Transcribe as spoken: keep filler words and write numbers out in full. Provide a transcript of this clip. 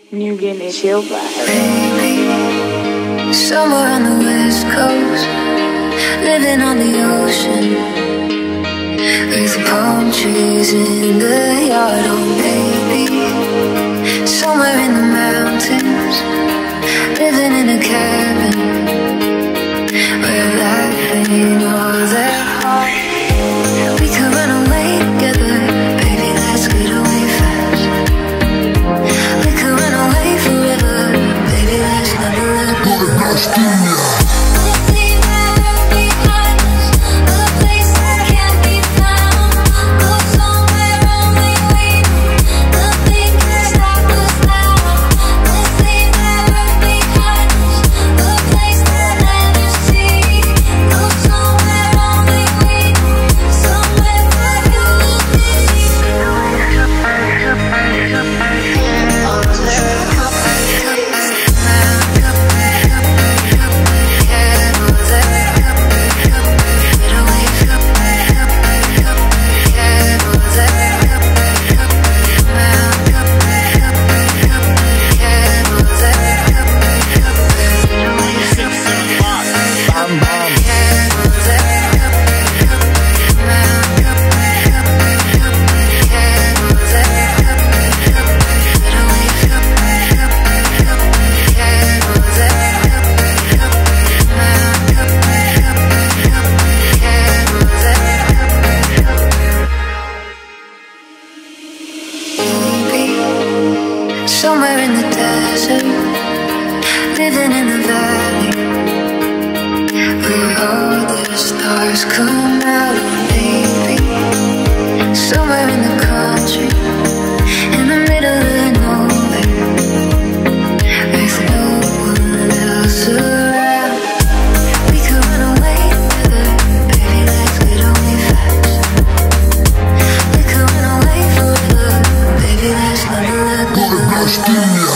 New Guinea chill vibe. Baby, somewhere on the west coast, living on the ocean, with palm trees in the yard. Oh baby, somewhere in the mountains, living in a cabin, where life ain't all that hard. We could run away together, baby, let's get away fast. We could run away forever, baby, let's never let go. Somewhere in the desert, living in the valley, where all the stars come out, baby. Somewhere in the country, in the middle of nowhere, with no one else around. We could run away together, baby, let's get away fast. We could run away forever, baby, let's never let go.